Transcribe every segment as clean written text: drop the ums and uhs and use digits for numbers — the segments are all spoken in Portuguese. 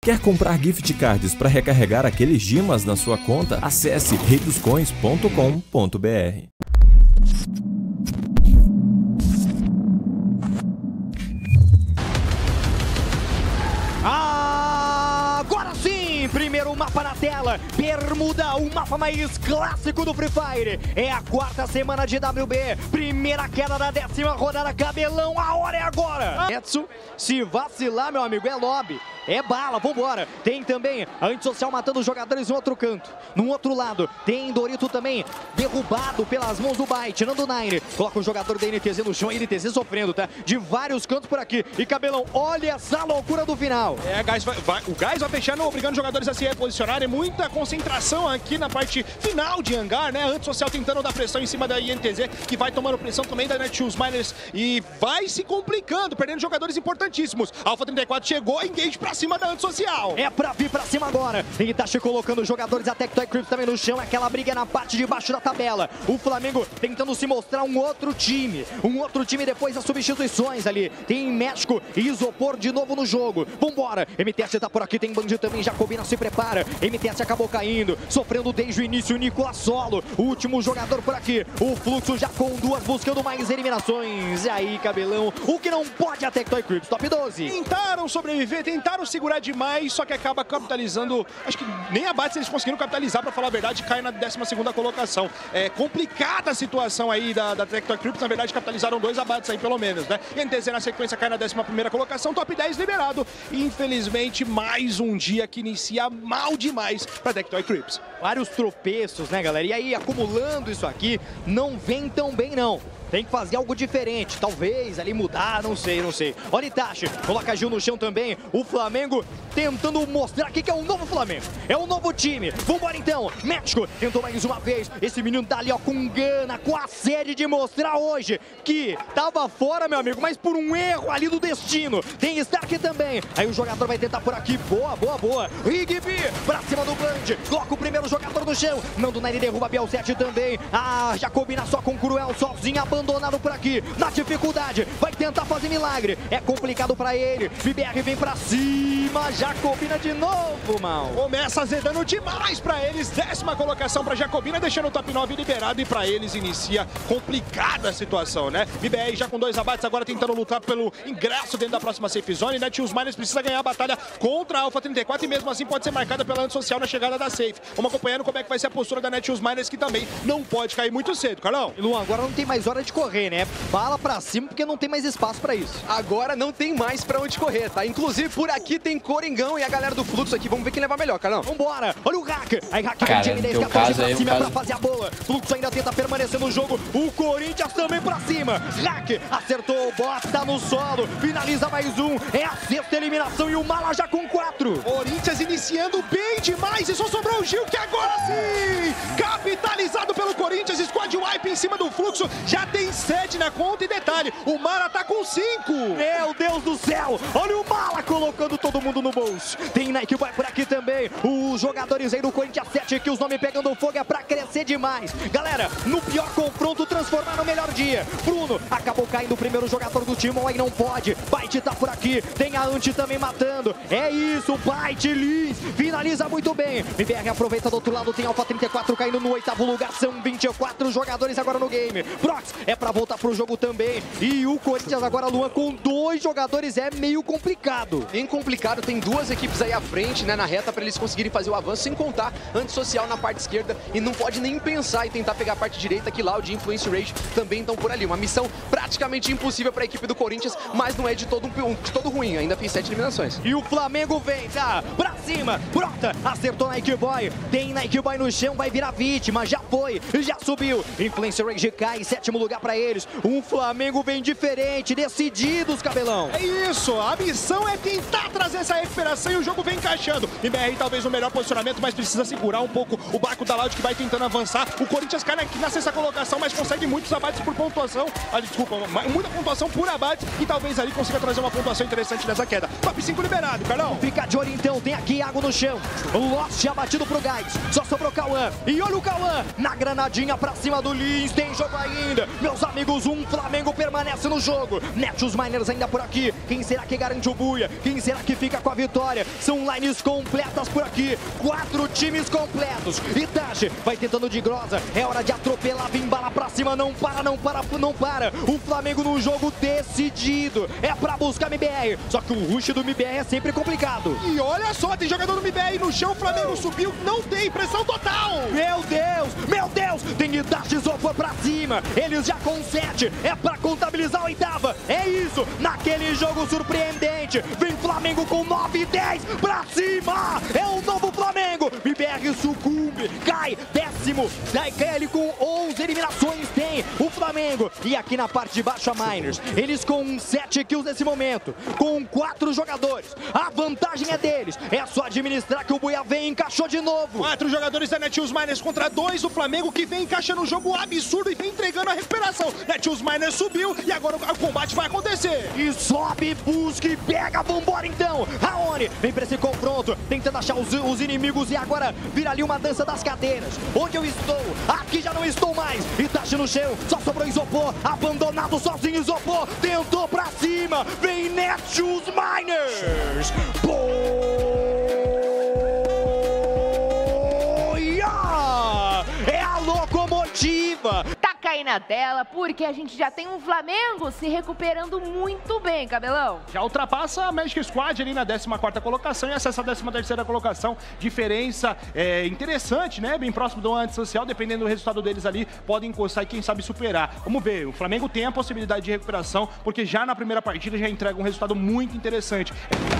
Quer comprar gift cards para recarregar aqueles gemas na sua conta? Acesse reidoscoins.com.br. Agora sim, primeiro mapa na tela, Bermuda, o mapa mais clássico do Free Fire. É a quarta semana de WB, primeira queda da 10ª rodada, Cabelão, a hora é agora. Etsu, se vacilar, meu amigo, é lobby. É bala, vambora. Tem também a Antissocial matando os jogadores no outro canto. No outro lado, tem Dorito também derrubado pelas mãos do Byte, tirando o Nine. Coloca o jogador da NTZ no chão, e NTZ sofrendo, tá? De vários cantos por aqui. E Cabelão, olha essa loucura do final. É, o Gás vai fechando, obrigando os jogadores a se reposicionarem. Muita concentração aqui na parte final de hangar, né? Antissocial tentando dar pressão em cima da INTZ, que vai tomando pressão também da Netshoes Miners. E vai se complicando, perdendo jogadores importantíssimos. Alpha 34 chegou, engage pra cima da Antissocial. É pra vir pra cima agora. Itachi colocando os jogadores da Tectoy Crips também no chão. Aquela briga na parte de baixo da tabela. O Flamengo tentando se mostrar um outro time. Um outro time depois das substituições ali. Tem México e Isopor de novo no jogo. Vambora. MTS tá por aqui. Tem Bandido também. Jacobina se prepara. MTS acabou caindo. Sofrendo desde o início. O Nicolas solo. O último jogador por aqui. O Fluxo já com duas buscando mais eliminações. E aí, Cabelão. O que não pode a Tectoy Crips. Top 12. Tentaram sobreviver. Tentaram segurar demais, só que acaba capitalizando. Acho que nem abates eles conseguiram capitalizar, pra falar a verdade, cai na 12ª colocação. É complicada a situação aí da Tectoy Crips, na verdade capitalizaram 2 abates aí pelo menos, né? E NTZ na sequência cai na 11ª colocação, top 10 liberado. E, infelizmente, mais um dia que inicia mal demais pra Tectoy Crips. Vários tropeços, né, galera? E aí, acumulando isso aqui, não vem tão bem, não. Tem que fazer algo diferente, talvez ali mudar, não sei. Olha Itachi, coloca Gil no chão também. O Flamengo tentando mostrar aqui que é um novo Flamengo. É um novo time. Vambora então. México tentou mais uma vez. Esse menino tá ali, ó, com gana, com a sede de mostrar hoje que tava fora, meu amigo, mas por um erro ali do destino. Tem Stark também. Aí o jogador vai tentar por aqui. Boa. Rigby pra cima do Bland. Coloca o primeiro jogador no chão. Nando Nine derruba Biel 7 também. Jacobina só com Cruel, sozinho, abandonado por aqui, na dificuldade, vai tentar fazer milagre, é complicado pra ele, BBR vem pra cima, Jacobina de novo, mal. Começa azedando demais pra eles, 10ª colocação pra Jacobina, deixando o top 9 liberado, e pra eles inicia complicada a situação, né? BBR já com 2 abates, agora tentando lutar pelo ingresso dentro da próxima safe zone, né? Os Miners precisa ganhar a batalha contra a Alpha 34 e mesmo assim pode ser marcada pela Antissocial na chegada da safe. Vamos acompanhando como é que vai ser a postura da Netshoes Miners, que também não pode cair muito cedo, Carlão. E Luan, agora não tem mais hora de correr, né? Bala pra cima porque não tem mais espaço pra isso. Agora não tem mais pra onde correr, tá? Inclusive por aqui tem Coringão e a galera do Fluxo aqui. Vamos ver quem leva melhor, Carlão. Vambora! Olha o Hack! Aí Hack cara, no caso pra aí, cima pra fazer a boa. Fluxo ainda tenta permanecer no jogo. O Corinthians também pra cima. Hack acertou, bota no solo. Finaliza mais um. É a 6ª eliminação e o Mala já com 4. Corinthians iniciando bem demais e só sobrou o Gil, que agora sim! Capitalizado pelo Corinthians, squad wipe em cima do Fluxo. Já tem 7 na conta e detalhe, o Mara tá com 5. Meu Deus do céu, olha o Mala colocando todo mundo no bolso. Tem Nike Boy por aqui também, os jogadores aí do Corinthians 7, que os nomes pegando fogo é pra crescer demais. Galera, no pior confronto, transformar no melhor dia. Bruno acabou caindo o primeiro jogador do time, aí não pode. Byte tá por aqui, tem a Anti também matando. É isso, Byte Lins finaliza muito bem. MBR aproveita do outro lado, tem Alpha 34 caindo no 8º lugar, são 24 jogadores agora no game. Prox é pra voltar pro jogo também. E o Corinthians agora, Luan, com 2 jogadores é meio complicado. Bem complicado, tem 2 equipes aí à frente, né, na reta pra eles conseguirem fazer o avanço, sem contar Antissocial na parte esquerda, e não pode nem pensar em tentar pegar a parte direita, que lá o de Influence Rage também estão por ali. Uma missão praticamente impossível pra equipe do Corinthians, mas não é de todo ruim, ainda tem 7 eliminações. E o Flamengo vem, tá? Pra cima, brota, acertou Nike Boy, tem Nike Boy no chão, vai virar vítima, já foi, já subiu. Influence Rage cai, 7º lugar pra eles. Um Flamengo bem diferente, decididos, Cabelão. É isso, a missão é tentar trazer essa recuperação e o jogo vem encaixando. MBR talvez no melhor posicionamento, mas precisa segurar um pouco o barco da Loud, que vai tentando avançar. O Corinthians cai aqui na 6ª colocação, mas consegue muitos abates por pontuação. Muita pontuação por abate, e talvez ali consiga trazer uma pontuação interessante nessa queda. Top 5 liberado, Carlão. Fica de olho então, tem aqui Iago no chão. O Lost já batido pro Gás, só sobrou Cauã. E olha o Cauã na granadinha. Jogadinha pra cima do Lins, tem jogo ainda. Meus amigos, um Flamengo permanece no jogo. Netshoes Miners ainda por aqui. Quem será que garante o buia? Quem será que fica com a vitória? São lines completas por aqui. 4 times completos. Itachi vai tentando de grosa. É hora de atropelar, vem bala pra cima. Não para, não para, não para. O Flamengo num jogo decidido. É pra buscar MBR. Só que o rush do MBR é sempre complicado. E olha só, tem jogador do MBR no chão. O Flamengo subiu, não tem pressão total. Meu Deus, meu Deus. Tem Itachi Isopor pra cima. Eles já com 7. É pra contabilizar a oitava. É isso. Naquele jogo surpreendente. Vem Flamengo com 9 e 10 pra cima. É o novo Flamengo. MBR sucumbe. Cai. 10º. Daí cai ele com 11 eliminações. Tem o Flamengo. E aqui na parte de baixo a Miners. Eles com 7 kills nesse momento. Com 4 jogadores. A vantagem é deles. É só administrar que o Buia vem e encaixou de novo. 4 jogadores da Netshoes Miners contra 2 do Flamengo, que vem encaixando um jogo absurdo e vem entregando a recuperação. Netshoes Miners subiu e agora o combate vai acontecer. E sobe, busca e pega. Vambora então. Raoni vem pra esse confronto, tentando achar os inimigos e agora vira ali uma dança das cadeiras. Onde eu estou? Aqui já não estou mais. Itachi no chão, só sobrou Isopor. Abandonado sozinho Isopor. Tentou pra cima. Vem Netshoes Miners. É a locomotiva. Taca aí na tela, porque a gente já tem um Flamengo se recuperando muito bem, Cabelão. Já ultrapassa a Magic Squad ali na 14ª colocação e acessa a 13ª colocação. Diferença interessante, né? Bem próximo do antissocial, dependendo do resultado deles ali, podem encostar e quem sabe superar. Vamos ver, o Flamengo tem a possibilidade de recuperação, porque já na primeira partida já entrega um resultado muito interessante.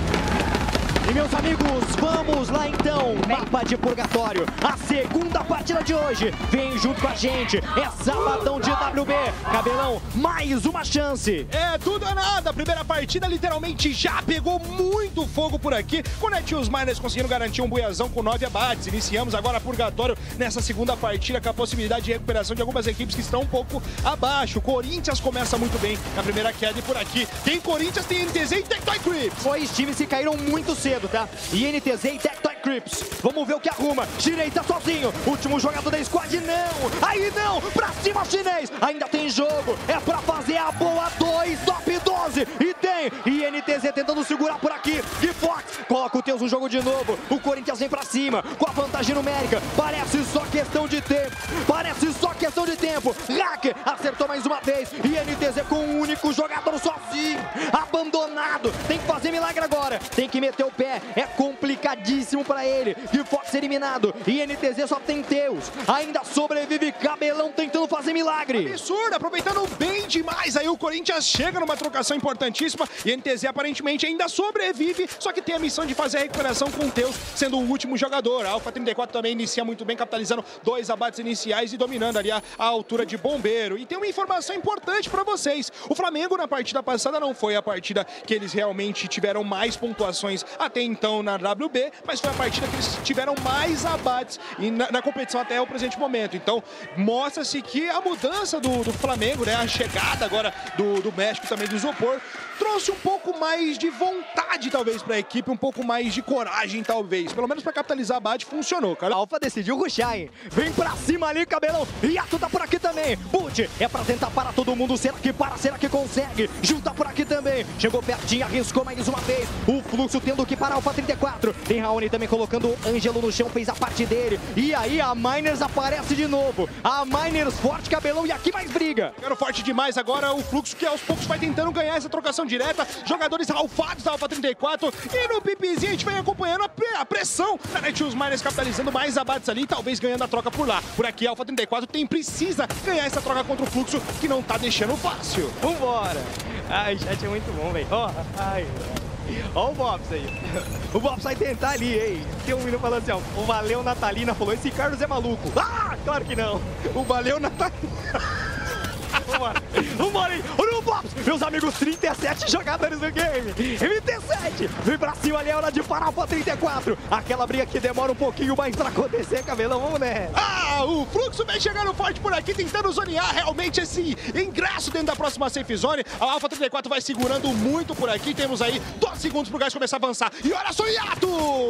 E meus amigos, vamos lá então, mapa de purgatório, a segunda partida de hoje, vem junto com a gente, é sabadão de WB, Cabelão, mais uma chance. É tudo ou nada, a primeira partida literalmente já pegou muito fogo por aqui, com o Netshoes Miners conseguindo garantir um buiazão com 9 abates, iniciamos agora purgatório nessa segunda partida com a possibilidade de recuperação de algumas equipes que estão um pouco abaixo, o Corinthians começa muito bem na primeira queda e por aqui tem Corinthians, tem NTZ e Tectoy Crips. 2 times que caíram muito cedo, tá? INTZ e Tectoy Crips. Vamos ver o que arruma. Chinês tá sozinho. Último jogador da squad, não. Aí não. Pra cima, Chinês. Ainda tem jogo. É pra fazer a boa 2, top 12. E tem INTZ tentando segurar por aqui. E Fox coloca o Teus no jogo de novo. O Corinthians vem pra cima com a vantagem numérica. Parece só questão de tempo. Parece só questão de tempo. Hack acertou mais uma vez. INTZ com um único jogador sozinho. Abandonado. Tem que fazer milagre agora. Tem que meter o pé. É complicadíssimo pra ele. E Fox eliminado. E NTZ só tem Teus. Ainda sobrevive Cabelão tentando fazer milagre. Absurdo, aproveitando bem demais. Aí o Corinthians chega numa trocação importantíssima. E NTZ aparentemente ainda sobrevive. Só que tem a missão de fazer a recuperação com o Teus sendo o último jogador. A Alpha 34 também inicia muito bem, capitalizando 2 abates iniciais e dominando ali a altura de bombeiro. E tem uma informação importante pra vocês. O Flamengo na partida passada não foi a partida que eles realmente tiveram mais pontuações até então na WB, mas foi a partida que eles tiveram mais abates e na competição até o presente momento. Então, mostra-se que a mudança do Flamengo, né, a chegada agora do México também do Isopor, trouxe um pouco mais de vontade, talvez, para a equipe, um pouco mais de coragem, talvez. Pelo menos para capitalizar a abate, funcionou, cara. A Alpha decidiu rushar, hein? Vem pra cima ali, Cabelão. E Yato tá por aqui também. Boot é pra tentar parar todo mundo. Será que para? Será que consegue? Junta por aqui também. Chegou pertinho, arriscou mais uma vez. O fluxo tendo que parar a Alpha 34. Tem Raoni também colocando o Ângelo no chão, fez a parte dele. E aí a Miners aparece de novo. A Miners forte, Cabelão, e aqui mais briga. Quero forte demais agora o fluxo que aos poucos vai tentando ganhar essa trocação direta. Jogadores alfados da Alpha 34. E no pipizinho a gente vem acompanhando a pressão da Netshoes Miners, capitalizando mais abates ali, talvez ganhando a troca por lá. Por aqui a Alpha 34 precisa ganhar essa troca contra o fluxo, que não tá deixando fácil. Vambora. Ai, o chat é muito bom, velho. Ó, ai, ó o Bobs aí. O Bobs vai tentar ali, hein? Tem um menino falando assim, ó. O Valeu Natalina falou, esse Carlos é maluco. Ah, claro que não. O Valeu Natalina. Vambora. Vambora aí. Olha o Bobs. Meus amigos, 37 jogadores no game. MT7. Vem pra cima ali, é hora de parar pra 34. Aquela briga que demora um pouquinho mais pra acontecer, Cabelão. Vamos nessa. Ah, o fluxo vem chegando forte por aqui, tentando zonear realmente esse ingresso dentro da próxima safe zone. A Alpha 34 vai segurando muito por aqui. Temos aí 2 segundos pro gás começar a avançar. E olha só o Yato!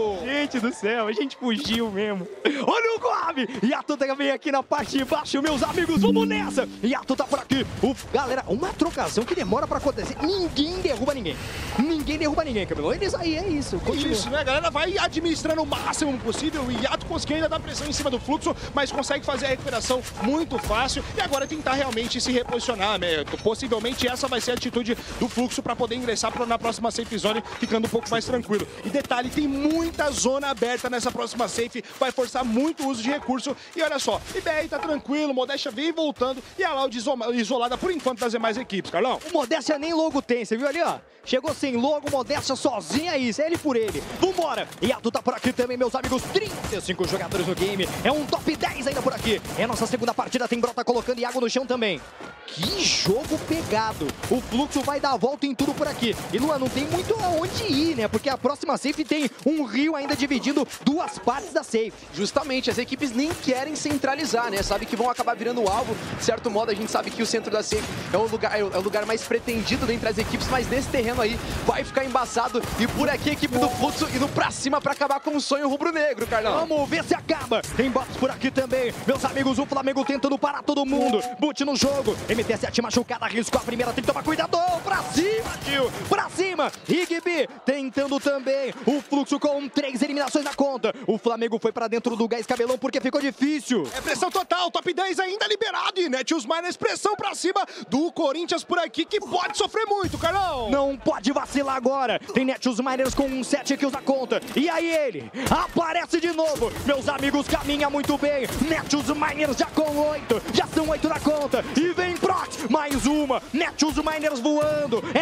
Gente do céu, a gente fugiu mesmo. Olha o Gob! Yato também aqui na parte de baixo, meus amigos, vamos nessa! Yato tá por aqui. Galera, uma trocação que demora pra acontecer. Ninguém derruba ninguém. Ninguém derruba ninguém, Cabelão. Eles aí, é isso. Continua. Isso, né? A galera vai administrando o máximo possível. O Yato conseguiu ainda dar pressão em cima do Fluxo, mas consegue fazer a recuperação muito fácil. E agora tentar realmente se reposicionar, né? Possivelmente essa vai ser a atitude do Fluxo para poder ingressar na próxima safe zone, ficando um pouco mais tranquilo. E detalhe, tem muita zona aberta nessa próxima safe, vai forçar muito o uso de recurso. E olha só, IBR tá tranquilo, Modestia vem voltando e a Loud isolada por enquanto das demais equipes, Carlão. O Modestia nem logo tem, você viu ali, ó? Chegou sem logo, Modestia sozinha, isso, é ele por ele. Vambora! Yato tá por aqui também, meus amigos, 35 jogadores no game, é um top 10 ainda por aqui. É a nossa segunda partida, tem Brota colocando Iago no chão também. Que jogo pegado! O Fluxo vai dar a volta em tudo por aqui. E Luan, não tem muito aonde ir, né? Porque a próxima safe tem um rio ainda dividindo duas partes da safe. Justamente, as equipes nem querem centralizar, né? Sabe que vão acabar virando o alvo. De certo modo, a gente sabe que o centro da safe é o lugar mais pretendido dentre as equipes, mas nesse terreno aí vai ficar embaçado. E por aqui a equipe do Fluxo indo pra cima pra acabar com o sonho rubro-negro, Carlão. Vamos ver se acaba. Tem bots por aqui também. Meus amigos, o Flamengo tentando parar todo mundo. Boot no jogo. MT7 machucada, arriscou a primeira, tem que tomar cuidado. Pra cima, tio. Pra cima. Rigby tentando também. O Fluxo com 3 eliminações na conta. O Flamengo foi pra dentro do gás, Cabelão, porque ficou difícil. É pressão total, top 10 ainda liberado. E Netius Miners, pressão pra cima do Corinthians por aqui, que pode sofrer muito, Carlão. Não pode vacilar agora. Tem Netius Miners com 7 kills na conta. E aí ele aparece de novo. Meus amigos, caminha muito bem. Netius Miners já com 8. Já são 8 na conta. E vem Prox. Mais uma, Netius Miners voando, é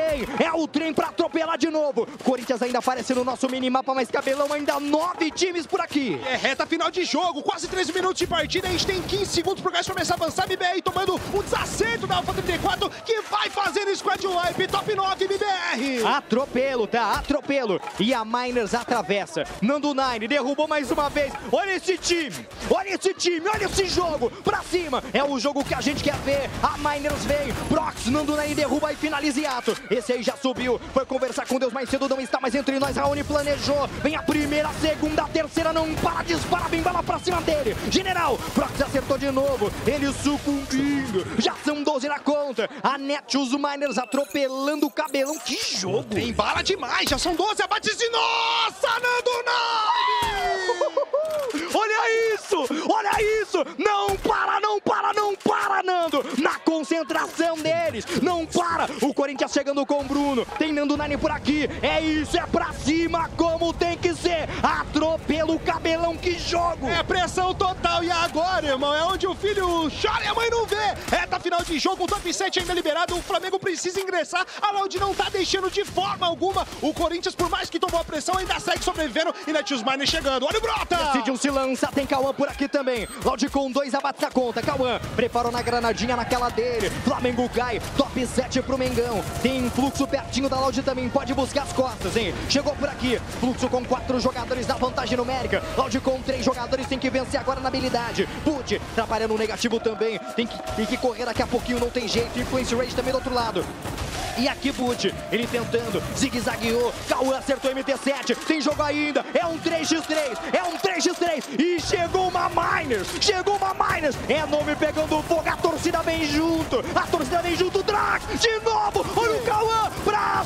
o trem pra atropelar de novo. Corinthians ainda aparece no nosso minimapa, mas Cabelão, ainda 9 times por aqui. É reta final de jogo, quase 13 minutos de partida, a gente tem 15 segundos pro gás começar a avançar. MBR tomando um desacerto da Alpha 34, que vai fazer squad wipe, top 9 MBR. Atropelo, tá? Atropelo. E a Miners atravessa. Nando Nine derrubou mais uma vez. Olha esse time, olha esse jogo. Pra cima, é o jogo que a gente quer ver. A Miners vem, Prox, Nando Nine derruba e finaliza Yato. Esse aí já subiu, foi conversar com Deus mais cedo, não está mais entre nós. Raoni planejou, vem a primeira, a segunda, a terceira, não para, dispara, bem bala pra cima dele. General, Prox acertou de novo, ele sucumbindo. Já são 12 na conta. A Netius Miners atropelando o Cabelão, que jogo. Tem bala demais, já são 12 abates de nossa, Nando Nine. Olha isso, não para, Nando. Na concentração deles, não para. O Corinthians chegando com o Bruno, tem Nando Nine por aqui, é isso, é pra cima como tem que ser. Atropelo, Cabelão, que jogo. É pressão total, e agora, irmão, é onde o filho chora e a mãe não vê. Reta final de jogo, o top 7 ainda liberado, o Flamengo precisa ingressar, a Loud não tá deixando de forma alguma. O Corinthians, por mais que tomou a pressão, ainda segue sobrevivendo, e Netius Miners chegando, olha o Brota. Decidium se lança, tem Cauã por aqui também. Loud com 2 abates na conta, Cauã preparou na granadinha naquela dele. Flamengo cai, top 7 pro Mengão. Tem Fluxo pertinho da Loud também, pode buscar as costas, hein? Chegou por aqui, Fluxo com 4 jogadores na vantagem numérica. Loud com 3 jogadores, tem que vencer agora na habilidade. Put, trabalhando no negativo também. Tem que correr daqui a pouquinho, não tem jeito. Influence Rage também do outro lado. E aqui Butch, ele tentando, zigue-zagueou, Cauã acertou MT7, tem jogo ainda, é um 3x3, e chegou uma Miners, é nome pegando fogo, a torcida vem junto, Drax, de novo, olha o Cauã, pra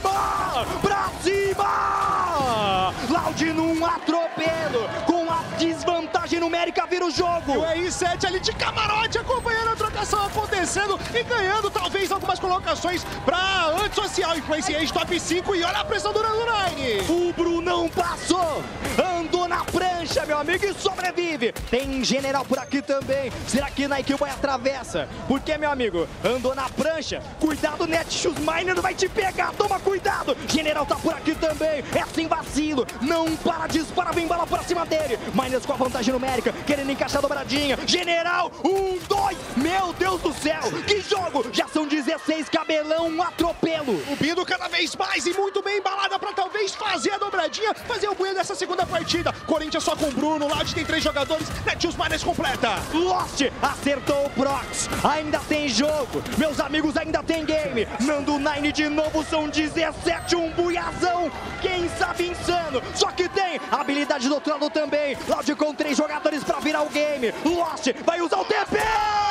cima, Loud num atropelo, com a desvantagem numérica vira o jogo. E o R7 ali de camarote, acompanhando a trocação acontecendo e ganhando talvez algumas colocações pra antissocial. Influence Rage top 5 e olha a pressão do Nando Nine. O Brunão passou, andou na prancha, meu amigo, e sobrevive. Tem General por aqui também. Será que Nike vai atravessa? Porque, meu amigo, andou na prancha. Cuidado, Netius Miners vai te pegar, toma cuidado. General tá por aqui também, é sem vacilo. Não para, dispara, vem bala pra cima dele. Miners com a vantagem numérica, querendo encaixar a dobradinha. General, 1, 2, meu Deus do céu, que jogo. Já são 16, Cabelão, um atropelo. O Bindo cada vez mais e muito bem embalada pra talvez fazer a dobradinha, fazer o bunho dessa segunda partida. Corinthians só com o Bruno. Bruno. Loud tem 3 jogadores, Netshoes Miners completa. Lost acertou o Prox, ainda tem jogo, meus amigos, ainda tem game. Nando9 de novo, são 17, um buiazão, quem sabe insano, só que tem habilidade do outro lado também. Loud com 3 jogadores pra virar o game. Lost vai usar o TP!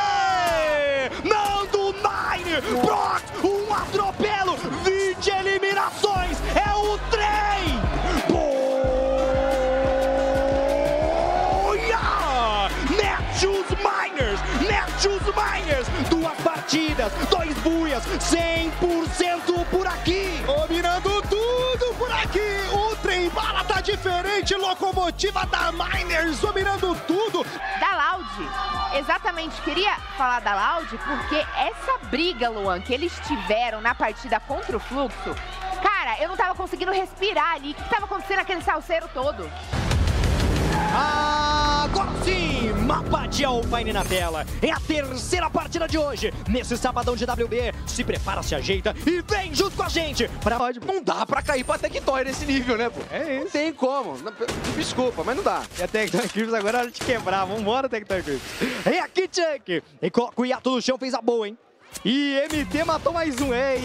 Nando9, Prox, um atropelo, 20 eliminações, é o trem! Netshoes Miners, 2 partidas, 2 buias, 100% por aqui. Dominando tudo por aqui, o trem bala tá diferente, locomotiva da Miners dominando tudo. Da Loud, exatamente, queria falar da Loud porque essa briga, Luan, que eles tiveram na partida contra o Fluxo, cara, eu não tava conseguindo respirar ali, o que tava acontecendo naquele salseiro todo? Agora sim, mapa de Alpine na tela. É a terceira partida de hoje. Nesse sabadão de WB, se prepara, se ajeita e vem junto com a gente. Não dá pra cair pra Tectoy nesse nível, né, pô? É isso. Não tem como. Desculpa, mas não dá. E a Tectoy Crips agora é hora de quebrar. Vambora, Tectoy Crips. E aqui, Chuck. E coloca o hiato no chão, fez a boa, hein? E MT matou mais um, é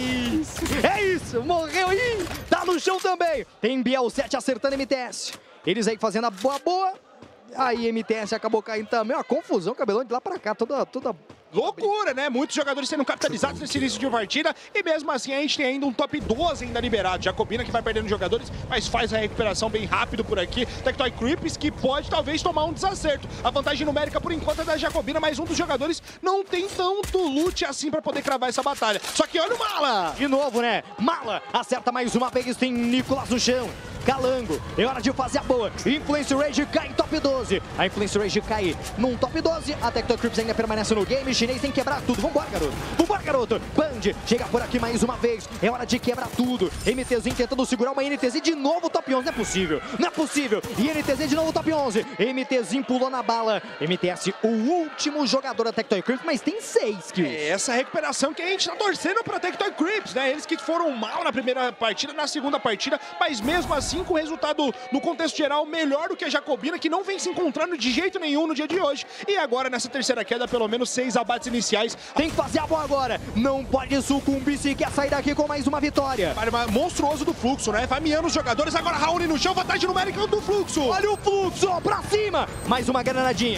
isso, morreu, ih, tá no chão também. Tem Biel 7 acertando MTS. Eles aí fazendo a boa. Aí MTS acabou caindo também, uma confusão, cabelão de lá pra cá, toda... Loucura, né? Muitos jogadores sendo capitalizados nesse início de partida e mesmo assim a gente tem ainda um top 12 ainda liberado. Jacobina que vai perdendo jogadores, mas faz a recuperação bem rápido por aqui. Tectoy Crips que pode talvez tomar um desacerto. A vantagem numérica por enquanto é da Jacobina, mas um dos jogadores não tem tanto loot assim pra poder cravar essa batalha. Só que olha o Mala! De novo, né? Mala acerta mais uma vez, tem Nicolas no chão. Calango, é hora de fazer a boa. Influence Rage cai em top 12. A Influence Rage cai num top 12. A Tectoy Crips ainda permanece no game. Chinês tem que quebrar tudo. Vambora, garoto. Vambora, garoto. Band chega por aqui mais uma vez. É hora de quebrar tudo. MTzinho tentando segurar uma NTZ de novo top 11. Não é possível. Não é possível. E NTZ de novo top 11. MTzinho pulou na bala. MTS, o último jogador da Tectoy Crips, mas tem 6 kills. É essa recuperação que a gente tá torcendo pra Tectoy Crips, né? Eles que foram mal na primeira partida, na segunda partida, mas mesmo assim com o resultado no contexto geral melhor do que a Jacobina, que não vem se encontrando de jeito nenhum no dia de hoje. E agora nessa terceira queda, pelo menos 6 abates iniciais. Tem que fazer a boa agora. Não pode sucumbir se quer sair daqui com mais uma vitória. Monstruoso do Fluxo, né? Vai miando os jogadores. Agora Raoni no chão, vantagem numérica do Fluxo. Olha o Fluxo, ó, pra cima. Mais uma granadinha.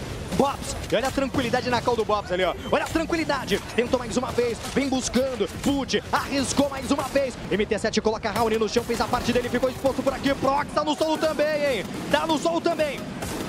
Bobs, e olha a tranquilidade na call do Bobs ali, ó. Olha a tranquilidade. Tentou mais uma vez, vem buscando. Put, arriscou mais uma vez. MT7 coloca Raoni no chão, fez a parte dele, ficou exposto por aqui. Prox tá no solo também, hein? Tá no solo também.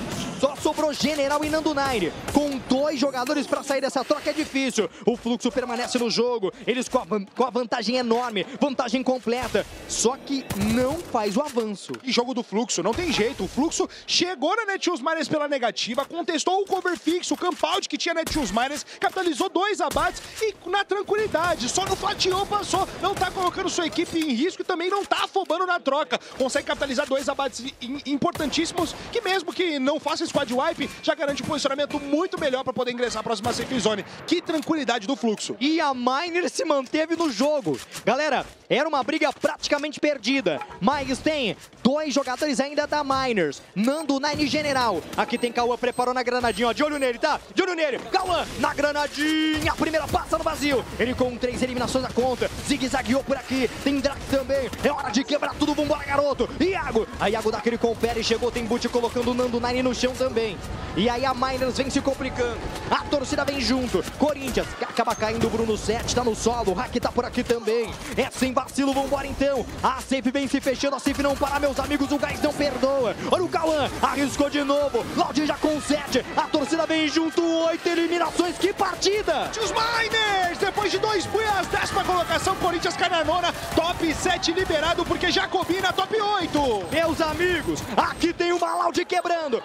Só sobrou General e Nando9. Com 2 jogadores para sair dessa troca é difícil. O Fluxo permanece no jogo. Eles com a vantagem enorme. Vantagem completa. Só que não faz o avanço. E jogo do Fluxo, não tem jeito. O Fluxo chegou na Netshoes Miners pela negativa, contestou o cover fixo, o camp out que tinha Netshoes Miners, capitalizou 2 abates e na tranquilidade. Só no fatiou, passou. Não tá colocando sua equipe em risco e também não tá afobando na troca. Consegue capitalizar 2 abates importantíssimos que mesmo que não faça squad wipe, já garante um posicionamento muito melhor para poder ingressar a próxima safe zone. Que tranquilidade do Fluxo. E a Miner se manteve no jogo. Galera, era uma briga praticamente perdida, mas tem 2 jogadores ainda da Miners. Nando9 General. Aqui tem Cauã, preparou na granadinha, ó. De olho nele, tá? De olho nele. Cauã na granadinha. A primeira passa no vazio. Ele com 3 eliminações na conta. Zigue-zagueou por aqui. Tem Drac também. É hora de quebrar tudo. Vambora, garoto. Iago. A Iago dá aquele confere. Chegou, tem boot colocando o Nando9 no chão também. E aí a Miners vem se complicando. A torcida vem junto. Corinthians acaba caindo. O Bruno 7 tá no solo. O Hack tá por aqui também. É sem vacilo. Vambora então. A safe vem se fechando. A safe não para, meus amigos. O gás não perdoa. Olha o Cauã. Arriscou de novo. Loud já com 7. A torcida vem junto. 8 eliminações. Que partida! Os Miners, depois de 2 buias, 10ª colocação. Corinthians cai na 9ª. Top 7 liberado porque Jacobina top 8. Meus amigos, aqui tem uma Loud quebrando. Cauã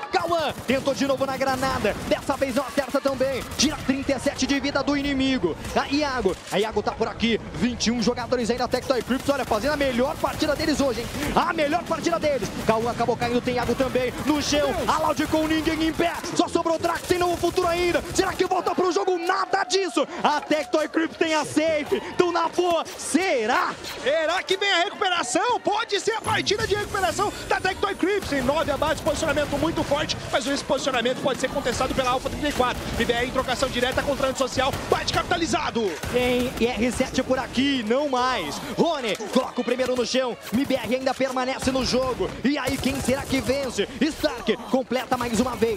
Luan tentou de novo na granada. Dessa vez não acerta também. Tira 37 de vida do inimigo. A Iago tá por aqui. 21 jogadores aí da Tectoy Crypts. Olha, fazendo a melhor partida deles hoje, hein? A melhor partida deles. Cauã acabou caindo, tem Iago também. No chão, a Loud com ninguém em pé. Só sobrou o Drax, tem novo futuro ainda. Será que volta pro jogo? Nada disso. A Tectoy Crypts tem a safe. Tão na boa. Será? Será que vem a recuperação? Pode ser a partida de recuperação da Tectoy Crypts. Em 9 abates, posicionamento muito forte, mas esse posicionamento pode ser contestado pela Alpha 34. MBR em trocação direta contra o antissocial, bate capitalizado. Tem R7 por aqui, não mais. Rony coloca o primeiro no chão. MBR ainda permanece no jogo. E aí, quem será que vence? Stark completa mais uma vez.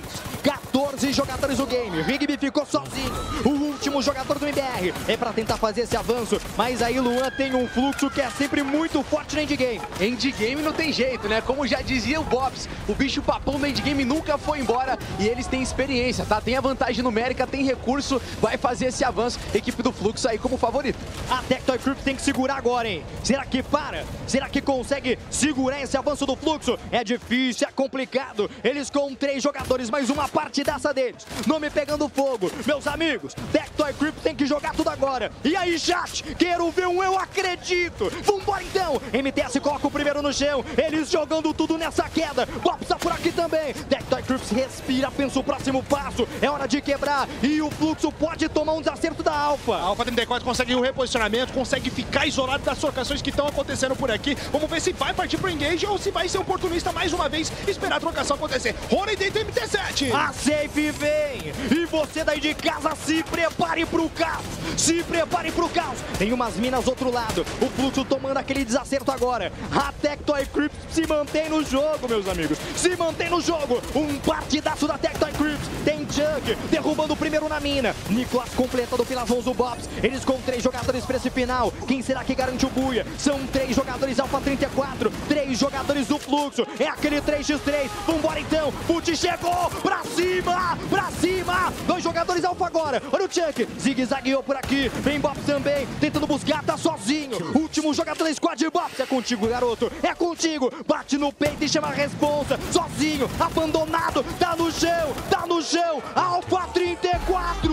14 jogadores no game. Rigby ficou sozinho. O último jogador do MBR é pra tentar fazer esse avanço. Mas aí Luan tem um fluxo que é sempre muito forte no endgame. Endgame não tem jeito, né? Como já dizia o Bobs, o bicho papão do endgame nunca foi embora e eles têm experiência, tá? Tem a vantagem numérica, tem recurso, vai fazer esse avanço. Equipe do Fluxo aí como favorito. A Tectoy Crypts tem que segurar agora, hein? Será que para? Será que consegue segurar esse avanço do Fluxo? É difícil, é complicado. Eles com 3 jogadores, mais uma partidaça deles. Nome pegando fogo. Meus amigos, Tectoy Crypts tem que jogar tudo agora. E aí, chat? Quero ver um eu acredito. Vambora então. MTS coloca o primeiro no chão. Eles jogando tudo nessa queda. Bobs tá por aqui também. Tectoy Crypts respira, pensa o próximo passo. É hora de quebrar. E o Fluxo pode tomar um desacerto da Alpha. A Alpha 34 consegue um reposicionamento, consegue ficar isolado das trocações que estão acontecendo por aqui. Vamos ver se vai partir pro engage ou se vai ser oportunista mais uma vez, esperar a trocação acontecer. Rony dentro do MT7. A safe vem. E você daí de casa, se prepare pro caos. Se prepare pro caos. Tem umas minas do outro lado. O Fluxo tomando aquele desacerto agora. A Tectoy Crypts se mantém no jogo, meus amigos. Se mantém no jogo. Um partidaço da Tectoy Crypts. Tem Chuck derrubando o primeiro na mina. Nicolas completando pelas mãos do Bobs. Eles com 3 jogadores para esse final. Quem será que garante o buia? São 3 jogadores Alpha 34. 3 jogadores do Fluxo. É aquele 3x3. Vambora então. Put chegou. Pra cima. Pra cima. 2 jogadores Alpha agora. Olha o Chuck. Zigue-zagueou por aqui. Vem Bobs também. Tentando buscar. Tá sozinho. Último jogador da squad. Bobs. É contigo, garoto. É contigo. Bate no peito e chama a responsa. Sozinho. Abandonado. Tá no chão. Tá no chão. Alpha 34.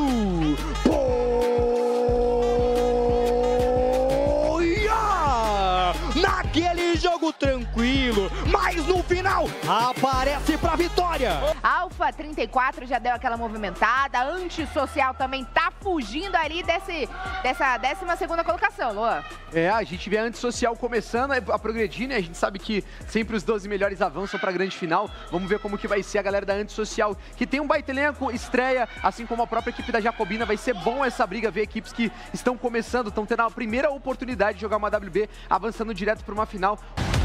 Naquele jogo tranquilo, mas no final aparece pra vitória. Alpha 34 já deu aquela movimentada, antissocial também tá fugindo ali dessa 12ª colocação, Luan. É, a gente vê a antissocial começando a progredir, né? A gente sabe que sempre os 12 melhores avançam pra grande final. Vamos ver como que vai ser a galera da antissocial, que tem um baita elenco, estreia, assim como a própria equipe da Jacobina. Vai ser bom essa briga, ver equipes que estão começando, estão tendo a primeira oportunidade de jogar uma WB, avançando direto para uma final.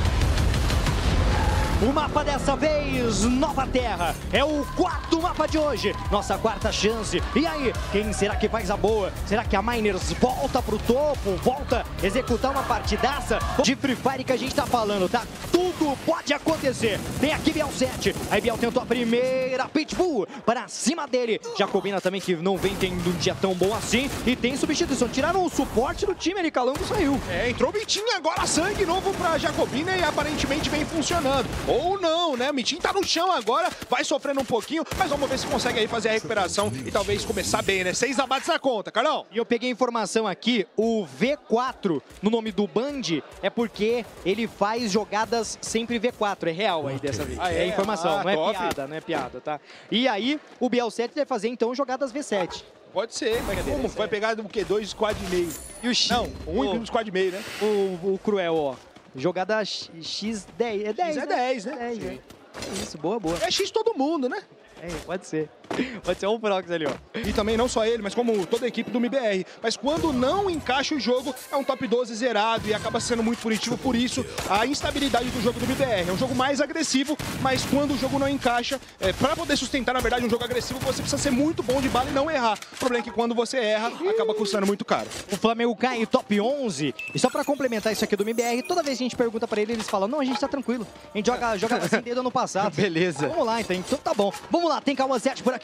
O mapa dessa vez, Nova Terra. É o 4º mapa de hoje. Nossa 4ª chance. E aí, quem será que faz a boa? Será que a Miners volta pro topo? Volta a executar uma partidaça? De Free Fire que a gente tá falando, tá? Tudo pode acontecer. Tem aqui Biel 7. Aí Biel tentou a primeira Pitbull para cima dele. Jacobina também, que não vem tendo um dia tão bom assim. E tem substituição. Tiraram o suporte do time ali. Calango saiu. É, entrou o Mitinho agora, sangue novo pra Jacobina e aparentemente vem funcionando. Ou não, né? O Mitinho tá no chão agora, vai sofrendo um pouquinho, mas vamos ver se consegue aí fazer a recuperação e talvez começar bem, né? 6 abates na conta, Carlão. E eu peguei informação aqui, o V4 no nome do Band é porque ele faz jogadas sempre V4, é real aí dessa vez. É informação, não é top. piada, não é piada, tá? E aí, o Biel 7 vai fazer então jogadas V7. Pode ser, mas como? Vai pegar o quê? 2 squad e meio. E o X? Não, um squad e meio, né? O Cruel, ó. Jogada X10. É 10, X é 10, né? 10, né? Isso, boa, boa. É X todo mundo, né? É, pode ser. Pode ser o Prox ali, ó. E também não só ele, mas como toda a equipe do MBR. Mas quando não encaixa o jogo, é um top 12 zerado e acaba sendo muito punitivo. Por isso, a instabilidade do jogo do MBR. É um jogo mais agressivo, mas quando o jogo não encaixa, pra poder sustentar, na verdade, um jogo agressivo, você precisa ser muito bom de bala e não errar. O problema é que quando você erra, acaba custando muito caro. O Flamengo cai em top 11. E só pra complementar isso aqui do MBR, toda vez que a gente pergunta pra ele, eles falam, não, a gente tá tranquilo. A gente joga assim desde o ano passado. Beleza. Vamos lá, então tá bom. Vamos lá, tem Cauã 7 por aqui.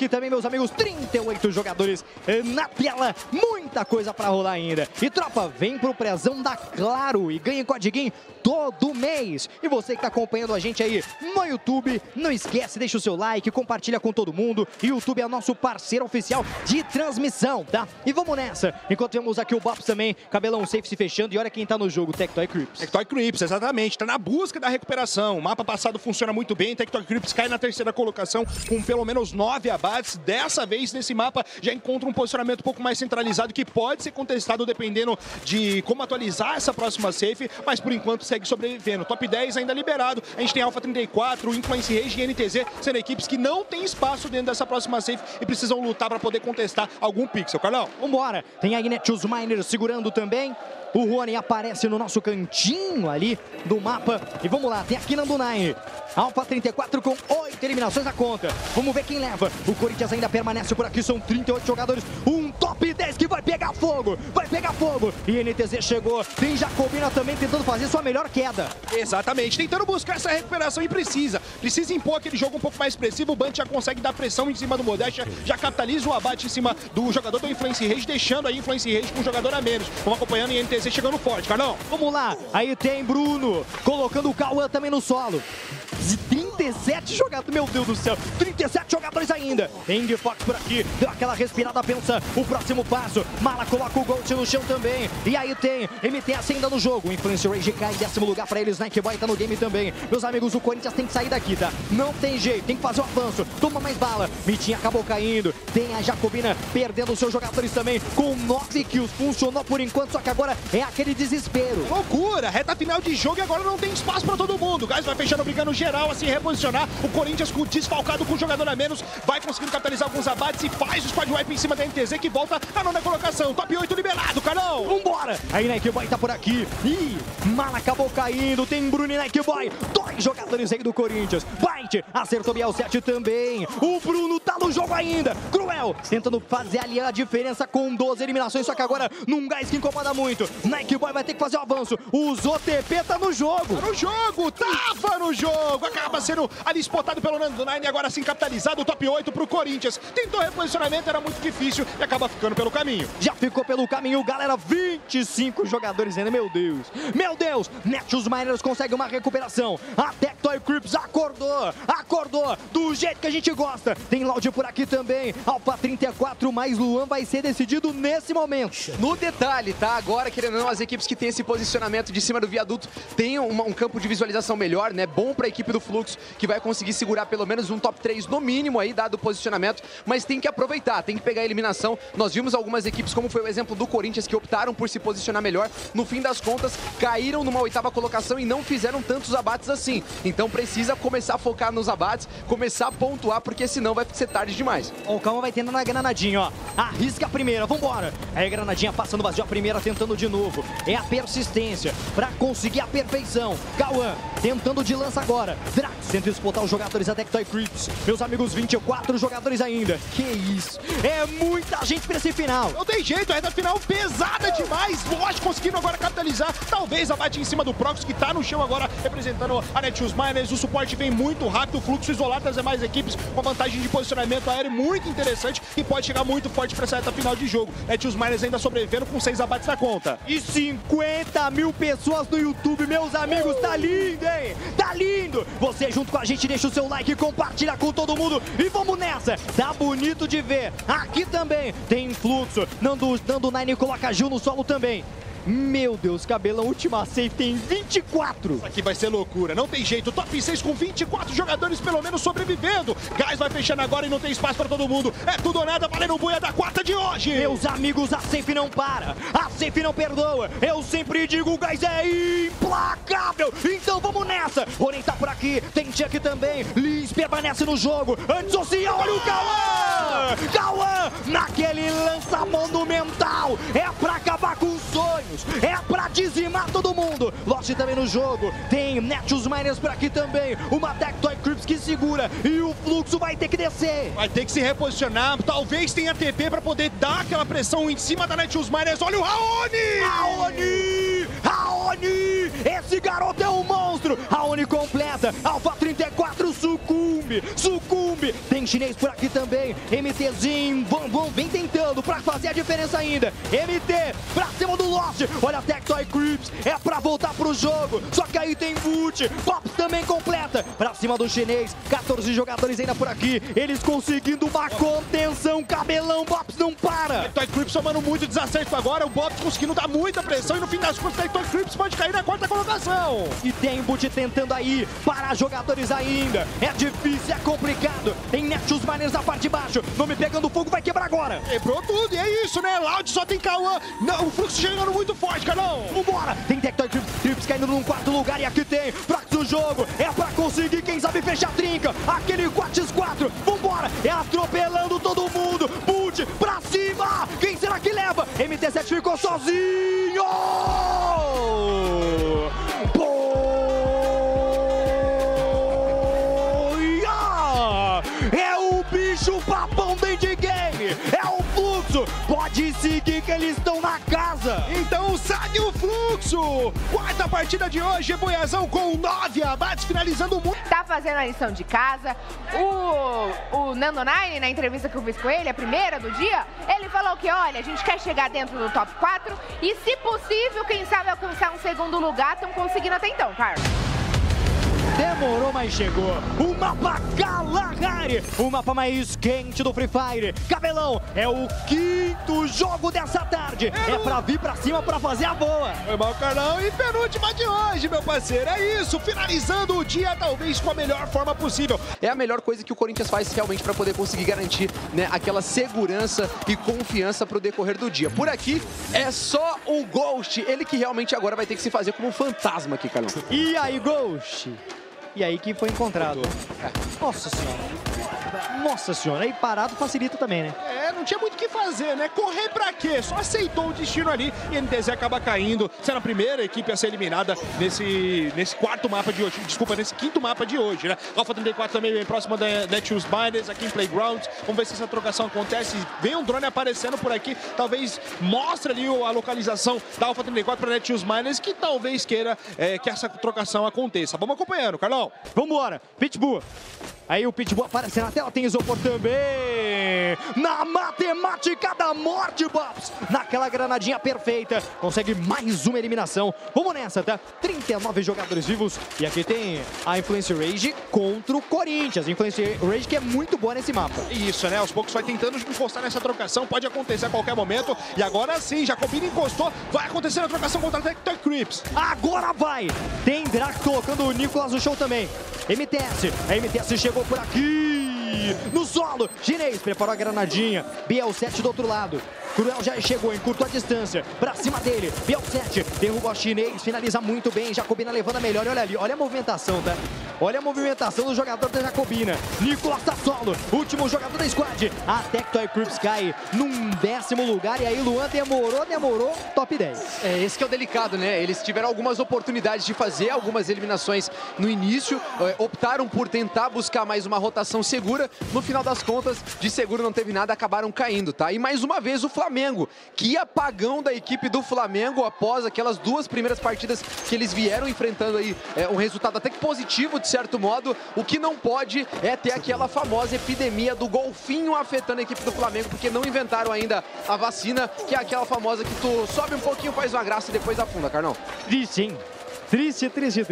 aqui também, meus amigos. 38 jogadores na tela. Muita coisa pra rolar ainda. E, tropa, vem pro prezão da Claro e ganha codiguinho todo mês. E você que tá acompanhando a gente aí no YouTube, não esquece, deixa o seu like, compartilha com todo mundo. E o YouTube é o nosso parceiro oficial de transmissão, tá? E vamos nessa. Enquanto vemos aqui o Bops também, Cabelão safe se fechando. E olha quem tá no jogo, Tectoy Crips. Tectoy Crips, exatamente. Tá na busca da recuperação. O mapa passado funciona muito bem. Tectoy Crips cai na terceira colocação com pelo menos 9 abates. Dessa vez, nesse mapa, já encontra um posicionamento um pouco mais centralizado que pode ser contestado dependendo de como atualizar essa próxima safe, mas por enquanto segue sobrevivendo. Top 10 ainda liberado. A gente tem Alpha 34, Influence Rage e NTZ sendo equipes que não tem espaço dentro dessa próxima safe e precisam lutar para poder contestar algum pixel. Carlão? Vambora. Tem a Netshoes Miners segurando também. O Rony aparece no nosso cantinho ali do mapa. E vamos lá, tem aqui Nando Nine. Alpha 34 com 8 eliminações na conta. Vamos ver quem leva. O Corinthians ainda permanece por aqui, são 38 jogadores. Um top 10 que vai pegar fogo. Vai pegar fogo. E NTZ chegou. Tem Jacobina também tentando fazer sua melhor queda. Exatamente, tentando buscar essa recuperação e precisa impor aquele jogo um pouco mais expressivo. O Band já consegue dar pressão em cima do Modestia, já capitaliza o abate em cima do jogador do Influence Rage, deixando a Influence Rage com um jogador a menos. Vamos acompanhando e NTZ chegando forte, Carlão. Vamos lá, aí tem Bruno, colocando o Cauã também no solo. 37 jogadores, meu Deus do céu, 37 jogadores ainda. Tem de Fox por aqui, deu aquela respirada, pensa o próximo passo. Mala coloca o Gold no chão também. E aí tem MTS ainda no jogo. Influence Rage cai em 10º lugar pra eles. Nike Boy tá no game também. Meus amigos, o Corinthians tem que sair daqui, tá? Não tem jeito, tem que fazer o avanço. Toma mais bala. Mitinha acabou caindo. Tem a Jacobina perdendo os seus jogadores também. Com 9 kills, funcionou por enquanto, só que agora é aquele desespero. Loucura, reta final de jogo e agora não tem espaço pra todo mundo. O Gás vai fechando, brigando geral, assim, reposicionar. O Corinthians desfalcado com um jogador a menos, vai conseguindo capitalizar alguns abates e faz o squad wipe em cima da NTZ, que volta na 9ª colocação. Top 8 liberado, Carlão. Vambora! Aí Nike Boy tá por aqui. Ih, Mala acabou caindo. Tem Bruno e Nike Boy. 2 jogadores aí do Corinthians. Byte acertou Biel 7 também. O Bruno tá no jogo ainda. Cruel tentando fazer ali a diferença com 12 eliminações, só que agora num gás que incomoda muito. Nike Boy vai ter que fazer o avanço. O ZOTP tá no jogo. Tá no jogo, tava no jogo. Acaba sendo ali spotado pelo Nando Nine, agora sim capitalizado. Top 8 pro Corinthians. Tentou reposicionamento, era muito difícil e acaba ficando pelo caminho. Já ficou pelo caminho, galera. 25 jogadores ainda, meu Deus. Meu Deus, Netshoes Miners consegue uma recuperação. A Tectoy Crips acordou do jeito que a gente gosta. Tem Loud por aqui também. Alpha 34, mais Luan vai ser decidido nesse momento. No detalhe, tá? Agora, querendo ou não, as equipes que têm esse posicionamento de cima do viaduto têm um campo de visualização melhor, né? Bom pra equipe do Fluxo, que vai conseguir segurar pelo menos um top 3 no mínimo aí, dado o posicionamento, mas tem que aproveitar, tem que pegar a eliminação. Nós vimos algumas equipes, como foi o exemplo do Corinthians, que optaram por se posicionar melhor. No fim das contas, caíram numa 8ª colocação e não fizeram tantos abates assim. Então precisa começar a focar nos abates, começar a pontuar, porque senão vai ser tarde demais. O Calma vai tentando a granadinha, ó. Arrisca a primeira, vambora. Aí a granadinha passando vazio, a primeira tentando de novo. É a persistência pra conseguir a perfeição. Cauã tentando de lança agora. Drax tenta disputar os jogadores da Tectoy Crips. Meus amigos, 24 jogadores ainda. Que isso? É muita gente pra esse final. Não tem jeito, a reta final pesada demais. Lógico, conseguindo agora capitalizar. Talvez abate em cima do Prox, que tá no chão agora, representando a Netshoes Miners. O suporte vem muito rápido, o Fluxo isolado das demais equipes, com vantagem de posicionamento aéreo muito interessante e pode chegar muito forte pra essa reta final de jogo. Netshoes Miners ainda sobrevivendo com 6 abates na conta. E 50 mil pessoas no YouTube, meus amigos, tá lindo, hein? Tá lindo! Você junto com a gente, deixa o seu like, compartilha com todo mundo e vamos nessa! Tá bonito de ver. Aqui também tem Fluxo, Nando Nine coloca Gil no solo também. Meu Deus, Cabelão, última safe tem 24. Isso aqui vai ser loucura, não tem jeito. Top 6 com 24 jogadores pelo menos sobrevivendo. Gás vai fechando agora e não tem espaço pra todo mundo. É tudo ou nada, valendo o buia da 4ª de hoje. Meus amigos, a safe não para. A safe não perdoa. Eu sempre digo, o Gás é implacável. Então vamos nessa. Porém tá por aqui, tem Chuck também. Lins permanece no jogo. Antissocial, olha o Cauã. Cauã, naquele lança monumental. É pra acabar com os sonhos. É pra dizimar todo mundo. Lost também no jogo. Tem Netshoes Miners por aqui também. Uma Tectoy Crips que segura. E o Fluxo vai ter que descer. Vai ter que se reposicionar. Talvez tenha TP pra poder dar aquela pressão em cima da Netshoes Miners. Olha o Raoni! Raoni! Esse garoto é um monstro. Raoni completa. Alpha 34 sucumbe. Yumbi, tem chinês por aqui também. MTzinho, vem tentando pra fazer a diferença ainda. MT pra cima do Lost. Olha a Tectoy Creeps, é pra voltar pro jogo. Só que aí tem Boot, Pops também completa. Pra cima do chinês, 14 jogadores ainda por aqui. Eles conseguindo uma contenção. Cabelão, Pops não para. Tectoy Creeps somando muito desacerto agora. O Pops conseguindo dar muita pressão. E no fim das contas, Tectoy Creeps pode cair na quarta colocação. E tem Boot tentando aí parar jogadores ainda. É difícil, é complicado. Tem Netshoes Miners na parte de baixo. Não me pegando fogo, vai quebrar agora. Quebrou tudo, e é isso, né? Loud só tem Cauã. Não, o fluxo chegando muito forte, Carlão. Vambora. Tem Tectoy Creeps caindo num quarto lugar. E aqui tem Frax do jogo. É pra conseguir, quem sabe, fechar a trinca. Aquele 4x4. Vambora. É atropelando todo mundo. Boot pra cima. Quem será que leva? MT7 ficou sozinho. É o bicho papão do endgame. É o fluxo. Pode seguir que eles estão na casa. Então segue o fluxo. Quarta partida de hoje, Boiazão com 9 abates, finalizando o mundo. Tá fazendo a lição de casa. O Nando9, na entrevista que eu fiz com ele, a primeira do dia, ele falou que, olha, a gente quer chegar dentro do top 4 e, se possível, quem sabe alcançar um segundo lugar. Estão conseguindo até então, Carlos. Demorou, mas chegou. O mapa Kalahari, o mapa mais quente do Free Fire. Cabelão, é o quinto jogo dessa tarde. É pra vir pra cima pra fazer a boa. Foi mal, Carlão. E penúltima de hoje, meu parceiro. É isso, finalizando o dia talvez com a melhor forma possível. É a melhor coisa que o Corinthians faz realmente para poder conseguir garantir, né, aquela segurança e confiança pro decorrer do dia. Por aqui é só o Ghost, ele que realmente agora vai ter que se fazer como um fantasma aqui, Carlão. E aí, Ghost? E aí que foi encontrado. Nossa senhora. Nossa senhora, aí parado facilita também, né? É, não tinha muito o que fazer, né? Correr pra quê? Só aceitou o destino ali e a NTZ acaba caindo, sendo a primeira equipe a ser eliminada nesse quarto mapa de hoje. Desculpa, nesse quinto mapa de hoje, né? Alpha 34 também bem próxima da Netshoes Miners aqui em Playgrounds. Vamos ver se essa trocação acontece. Vem um drone aparecendo por aqui, talvez mostre ali a localização da Alpha 34 para Netshoes Miners, que talvez queira que essa trocação aconteça. Vamos acompanhando, Carlão. Vambora, Pitbull. Aí o Pitbull aparecendo na tela, tem isopor também. Na matemática da morte, Pops. Naquela granadinha perfeita. Consegue mais uma eliminação. Vamos nessa, tá? 39 jogadores vivos. E aqui tem a Influence Rage contra o Corinthians. Influence Rage que é muito boa nesse mapa. Isso, né? Aos poucos vai tentando encostar nessa trocação. Pode acontecer a qualquer momento. E agora sim, Jacobina encostou. Vai acontecer a trocação contra a Tectoy Creeps. Agora vai. Tem Drax colocando o Nicolas no show também. MTS. A MTS chegou por aqui. No solo. Chinês preparou a granadinha. BL7 do outro lado. Cruel já chegou, encurtou a distância. Pra cima dele. BL7 derruba o chinês. Finaliza muito bem. Jacobina levando a melhor. Olha ali. Olha a movimentação, tá? Olha a movimentação do jogador da Jacobina. Nicolas tá solo. Último jogador da squad. A Tectoy Creeps cai num 10º lugar. E aí Luan demorou. Top 10. É, esse que é o delicado, né? Eles tiveram algumas oportunidades de fazer algumas eliminações no início. Optaram por tentar buscar mais uma rotação segura. No final das contas, de seguro não teve nada, acabaram caindo, tá? E mais uma vez o Flamengo. Que apagão da equipe do Flamengo após aquelas duas primeiras partidas que eles vieram enfrentando aí. Um resultado até que positivo, de certo modo. O que não pode é ter aquela famosa epidemia do golfinho afetando a equipe do Flamengo, porque não inventaram ainda a vacina, que é aquela famosa que tu sobe um pouquinho, faz uma graça e depois afunda, Carnão. Triste, hein? Triste.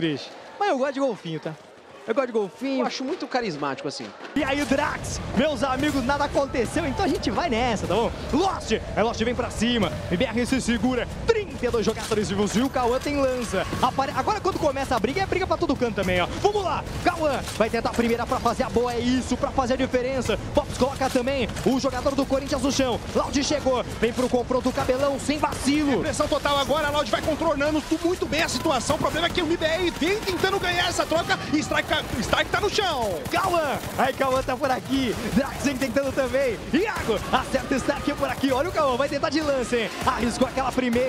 Mas eu gosto de golfinho, tá? Eu gosto de golfinho. Eu acho muito carismático assim. E aí o Drax, meus amigos, nada aconteceu, então a gente vai nessa, tá bom? Lost, Lost vem pra cima, MBR se segura, 32 jogadores vivos e o Cauã tem lança. Agora quando começa a briga, é briga pra todo canto também, ó. Vamos lá, Cauã vai tentar a primeira pra fazer a boa, é isso, pra fazer a diferença. Pops coloca também o jogador do Corinthians no chão. Loud chegou, vem pro confronto, o Cabelão sem vacilo. Pressão total agora, Loud vai controlando muito bem a situação. O problema é que o MBR vem tentando ganhar essa troca e Strike tá no chão. Cauã, aí Cauã tá por aqui. Drax vem tentando também. Iago, acerta o Stark por aqui. Olha o Cauã, vai tentar de lance, hein? Arriscou aquela primeira.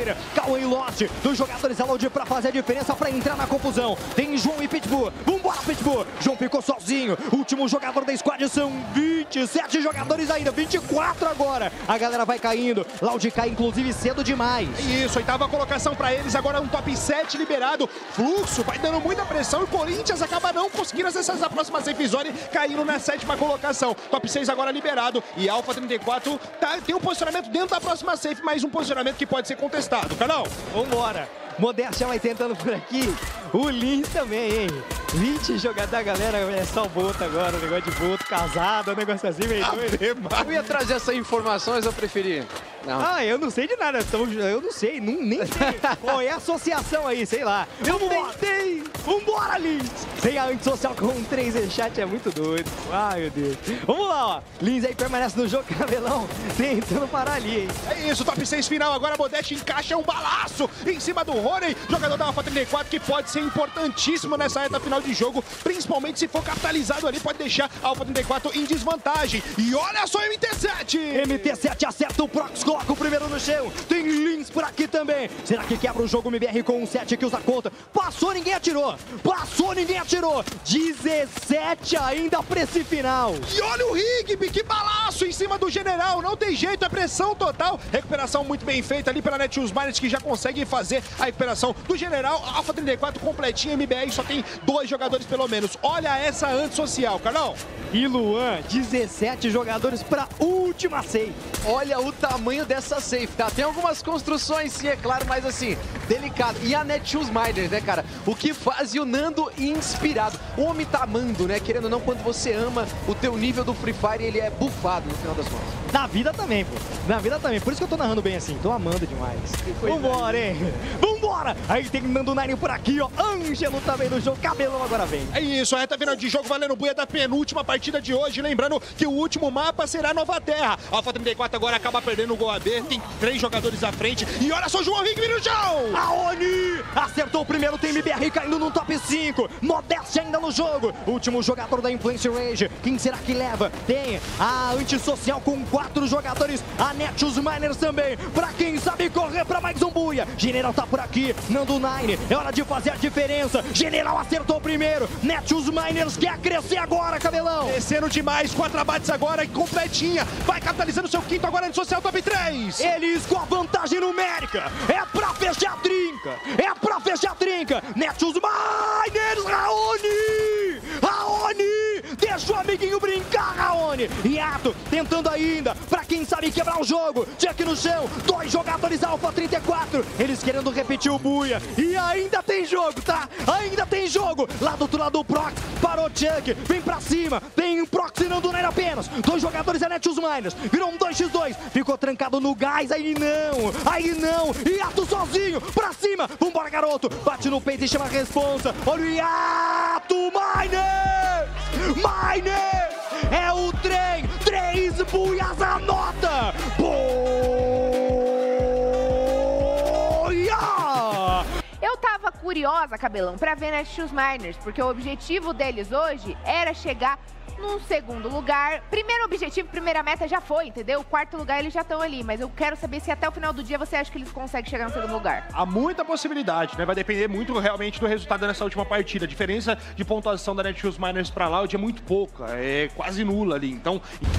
Cauã e Lost, dos jogadores da Loud pra fazer a diferença, pra entrar na confusão. Tem João e Pitbull, vambora Pitbull, João ficou sozinho, último jogador da squad, são 27 jogadores ainda, 24 agora. A galera vai caindo, Loud cai inclusive cedo demais. Isso, oitava colocação pra eles, agora um top 7 liberado. Fluxo vai dando muita pressão e o Corinthians acaba não conseguindo acessar essa próxima safe zone, caindo na 7ª colocação. Top 6 agora liberado e Alpha 34 tem um posicionamento dentro da próxima safe, mas um posicionamento que pode ser contestado. Canal, vambora. Modéstia vai tentando por aqui. O Lins também, hein? 20 jogadores da galera, é só o Boto agora, o negócio de Boto, casado, um negócio assim, meio doido. Eu ia trazer essa informação, mas eu preferi. Não. Ah, eu não sei de nada, eu não sei, nem sei. Pô, é associação aí, sei lá. Eu tentei! Vambora, Lins! Sem a antissocial com um 3 chat é muito doido. Ai, meu Deus. Vamos lá, ó. Lins aí permanece no jogo, Cabelão tentando parar ali, hein? É isso, top 6 final, agora Modeste encaixa um balaço em cima do Rony, jogador da Alpha 34 que pode ser importantíssimo nessa reta final de jogo, principalmente se for capitalizado ali, pode deixar a Alpha 34 em desvantagem. E olha só o MT7! MT7 acerta o Prox, coloca o primeiro no chão. Tem Lins por aqui também. Será que quebra o jogo MBR com um 7 que usa conta? Passou, ninguém atirou. Passou, ninguém atirou. 17 ainda pra esse final. E olha o Rigby, que balaço em cima do General. Não tem jeito, é pressão total. Recuperação muito bem feita ali pela Netshoes Miners, que já consegue fazer a recuperação do General. Alpha 34 completinho, MBR só tem 2 jogadores pelo menos. Olha essa antissocial, Carlão. E Luan, 17 jogadores pra última safe. Olha o tamanho dessa safe, tá? Tem algumas construções, sim, é claro, mas assim, delicado. E a Netshoes Miners, né, cara? O que faz e o Nando inspirado. O homem tá amando, né? Querendo ou não, quando você ama, o teu nível do Free Fire, ele é bufado no final das contas. Na vida também, pô. Na vida também. Por isso que eu tô narrando bem assim. Tô amando demais. Vambora, hein? Vambora! Aí tem Nando Nine por aqui, ó. Ângelo também no jogo. Cabelão agora vem. É isso, a reta final de jogo valendo buia da penúltima partida de hoje. Lembrando que o último mapa será Nova Terra. Alpha 34 agora acaba perdendo o gol AB. Tem 3 jogadores à frente. E olha só o João Rigby no chão! Aoni acertou o primeiro, tem MBR caindo no top 5. Modéstia ainda no jogo. Último jogador da Influence Rage. Quem será que leva? Tem a antissocial com 4 jogadores. A Netshoes Miners também. Pra quem sabe correr pra mais um buia. General tá por aqui. Nando Nine. É hora de fazer a diferença. General acertou o primeiro. Netshoes Miners quer crescer agora, Cabelão. Descendo demais. 4 abates agora completinha. Vai capitalizando seu quinto agora no social top 3. Eles com a vantagem numérica. É pra fechar a trinca. É pra fechar a trinca. Netshoes Miners. Raoni. Raoni. Deixa o amiguinho brincar, Raoni. Yato tentando ainda. Pra quem sabe quebrar o jogo. Chuck no chão. 2 jogadores Alpha 34. Eles querendo repetir o buia. E ainda tem jogo, tá? Ainda tem jogo. Lá do outro lado o Prox. Parou o Chuck. Vem pra cima. Tem um Prox e Nando Nine apenas. 2 jogadores da Netshoes Miners. Virou um 2x2. Ficou trancado no gás. Aí não. Aí não. Yato sozinho. Pra cima. Vambora, garoto. Bate no peito e chama a responsa. Olha o Yato. Miners. Miners. É o trem. 3 buias anota. Eu tava curiosa, Cabelão, pra ver Netshoes Miners, porque o objetivo deles hoje era chegar no segundo lugar. Primeiro objetivo, primeira meta já foi, entendeu? O quarto lugar eles já estão ali, mas eu quero saber se até o final do dia você acha que eles conseguem chegar no segundo lugar. Há muita possibilidade, né? Vai depender muito realmente do resultado nessa última partida. A diferença de pontuação da Netshoes Miners pra Loud é muito pouca, é quase nula ali, então...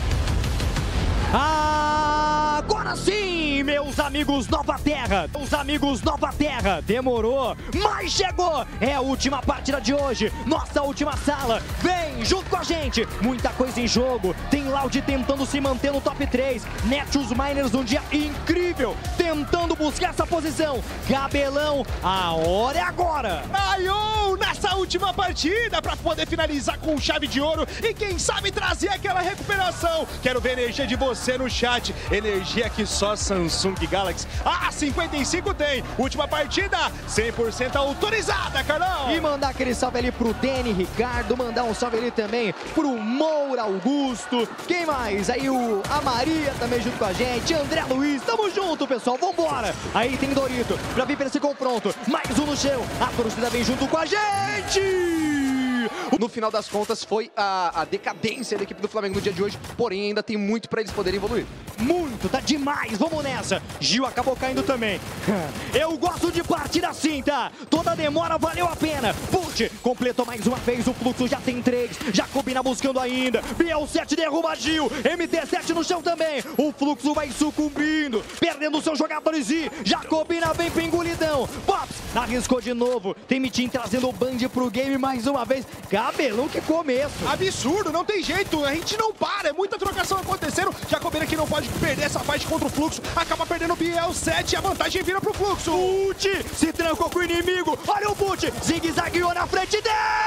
Agora sim, meus amigos Nova Terra. Meus amigos Nova Terra. Demorou, mas chegou. É a última partida de hoje. Nossa última sala. Vem junto com a gente. Muita coisa em jogo. Tem Loud tentando se manter no top 3. Netshoes Miners num dia incrível. Tentando buscar essa posição. Cabelão, a hora é agora. Aiô, nessa última partida para poder finalizar com chave de ouro. E quem sabe trazer aquela recuperação. Quero ver a energia de você no chat, energia que só Samsung Galaxy A55 tem. Última partida, 100% autorizada, Carlão. E mandar aquele salve ali pro Deni Ricardo, mandar um salve ali também pro Moura Augusto. Quem mais? Aí a Maria também junto com a gente, André Luiz, tamo junto, pessoal, vambora. Aí tem Dorito pra vir pra esse confronto, mais um no chão, a torcida vem junto com a gente. No final das contas, foi a decadência da equipe do Flamengo no dia de hoje, porém ainda tem muito para eles poderem evoluir. Muito, tá demais, vamos nessa. Gil acabou caindo também. Eu gosto de partir assim, tá? Toda demora valeu a pena. Put, completou mais uma vez, o Fluxo já tem 3. Jacobina buscando ainda. Biel 7 derruba Gil. MT7 no chão também. O Fluxo vai sucumbindo, perdendo seus jogadores e Jacobina vem pra engolidão. Pops arriscou de novo. Tem Mitim trazendo o Band pro game mais uma vez. Cabelão, que começo. Absurdo, não tem jeito. A gente não para, é muita trocação acontecendo. Jacobina que não pode perder essa fight contra o Fluxo. Acaba perdendo o Biel 7 e a vantagem vira pro Fluxo. Put se trancou com o inimigo. Olha o Put, zigue-zagueou na frente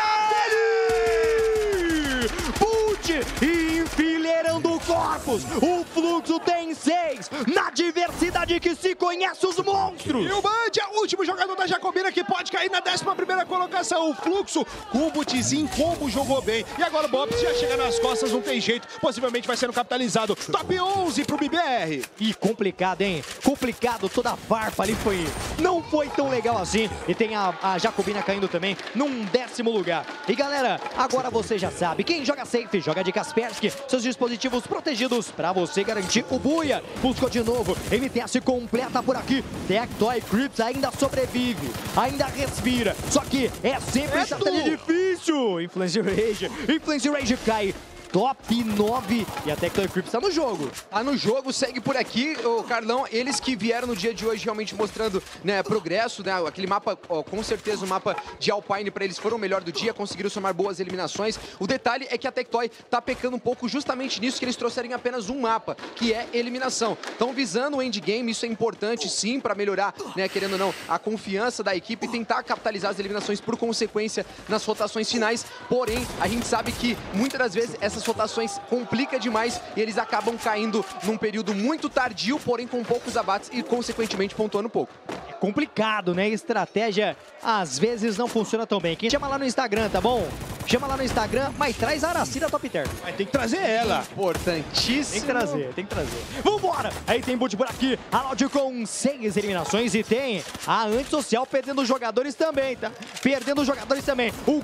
dele. Put enfileirando corpos. O Fluxo tem 6. Na diversidade que se conhece os monstros. E o Band é o último jogador da Jacobina que pode cair na 11ª colocação. O Fluxo, com o Butzinho, como jogou bem. E agora o Bops já chega nas costas, não tem jeito. Possivelmente vai sendo capitalizado. Top 11 pro BBR. E complicado, hein? Complicado, toda a farpa ali não foi tão legal assim. E tem a Jacobina caindo também num 10º lugar. E galera, agora você já sabe, quem joga safe, joga de Kaspersky. Seus dispositivos protegidos pra você garantir o buia. Buscou de novo, MTS completa por aqui. Tectoy Crips ainda sobrevive, ainda respira. Só que é sempre estratégia difícil. Influence Rage cai. Top 9 e a Tectoy Crips tá no jogo. Tá no jogo, segue por aqui, o Carlão, eles que vieram no dia de hoje realmente mostrando, né, progresso, né, aquele mapa, ó, com certeza o mapa de Alpine para eles foram o melhor do dia, conseguiram somar boas eliminações. O detalhe é que a Tectoy tá pecando um pouco justamente nisso, que eles trouxerem apenas um mapa, que é eliminação. Estão visando o endgame, isso é importante sim para melhorar, né, querendo ou não, a confiança da equipe e tentar capitalizar as eliminações por consequência nas rotações finais. Porém, a gente sabe que muitas das vezes essas rotações complica demais e eles acabam caindo num período muito tardio, porém com poucos abates e consequentemente pontuando pouco. É complicado, né? Estratégia às vezes não funciona tão bem. Quem chama lá no Instagram, tá bom? Chama lá no Instagram, mas traz a Aracida Top Term. Mas tem que trazer ela. Importantíssimo. Tem que trazer. Vambora! Aí tem boot por aqui. A Loud com 6 eliminações e tem a Antissocial perdendo jogadores também, tá? Perdendo jogadores também. O